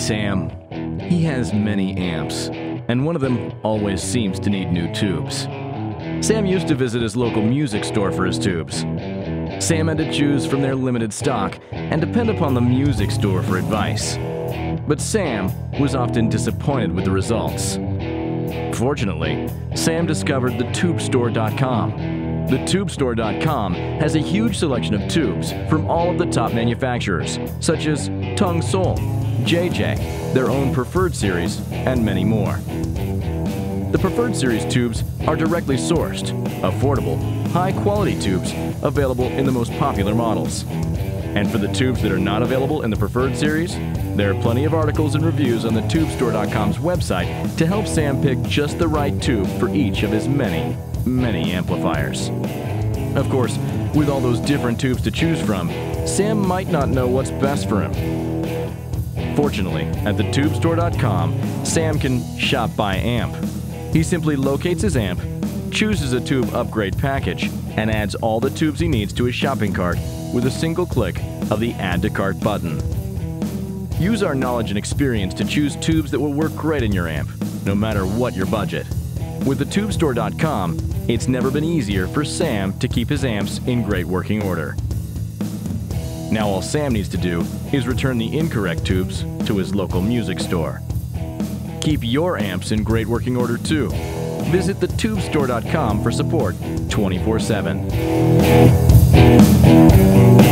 Sam. He has many amps, and one of them always seems to need new tubes. Sam used to visit his local music store for his tubes. Sam had to choose from their limited stock and depend upon the music store for advice. But Sam was often disappointed with the results. Fortunately, Sam discovered thetubestore.com. Thetubestore.com has a huge selection of tubes from all of the top manufacturers, such as Tung Sol, JJ, their own Preferred Series, and many more. The Preferred Series tubes are directly sourced, affordable, high-quality tubes available in the most popular models. And for the tubes that are not available in the Preferred Series, there are plenty of articles and reviews on thetubestore.com's website to help Sam pick just the right tube for each of his many amplifiers. Of course, with all those different tubes to choose from, Sam might not know what's best for him. Fortunately, at thetubestore.com, Sam can shop by amp. He simply locates his amp, chooses a tube upgrade package, and adds all the tubes he needs to his shopping cart with a single click of the Add to Cart button. Use our knowledge and experience to choose tubes that will work great in your amp, no matter what your budget. With thetubestore.com, it's never been easier for Sam to keep his amps in great working order. Now all Sam needs to do is return the incorrect tubes to his local music store. Keep your amps in great working order too. Visit thetubestore.com for support 24/7.